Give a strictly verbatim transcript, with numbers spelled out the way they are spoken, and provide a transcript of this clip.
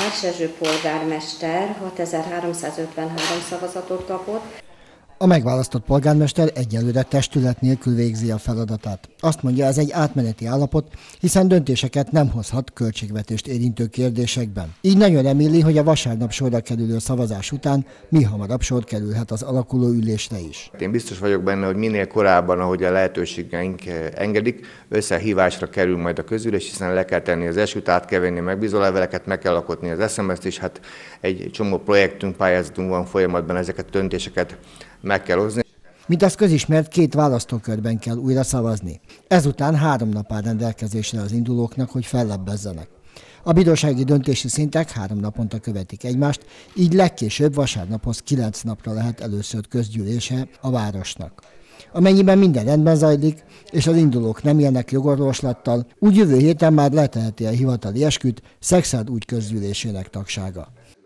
Ács Erzső polgármester hatezer-háromszázötvenhárom szavazatot kapott. A megválasztott polgármester egyelőre testület nélkül végzi a feladatát. Azt mondja, ez egy átmeneti állapot, hiszen döntéseket nem hozhat költségvetést érintő kérdésekben. Így nagyon reméli, hogy a vasárnap sorra kerülő szavazás után mi hamarabb sor kerülhet az alakuló ülésre is. Én biztos vagyok benne, hogy minél korábban, ahogy a lehetőségeink engedik, összehívásra kerül majd a közülés, hiszen le kell tenni az esküt, át kell venni a megbízóleveleket, meg kell alkotni az es em es-t is, hát egy csomó projektünk, pályázatunk van folyamatban, ezeket döntéseket meg kell hozni. Mint az közismert, két választókörben kell újra szavazni. Ezután három nap áll rendelkezésre az indulóknak, hogy fellebbezzenek. A bírósági döntési szintek három naponta követik egymást, így legkésőbb vasárnaphoz kilenc napra lehet először közgyűlése a városnak. Amennyiben minden rendben zajlik, és az indulók nem élnek jogorvoslattal, úgy jövő héten már leteheti a hivatali esküt Szekszárd ügy közgyűlésének tagsága.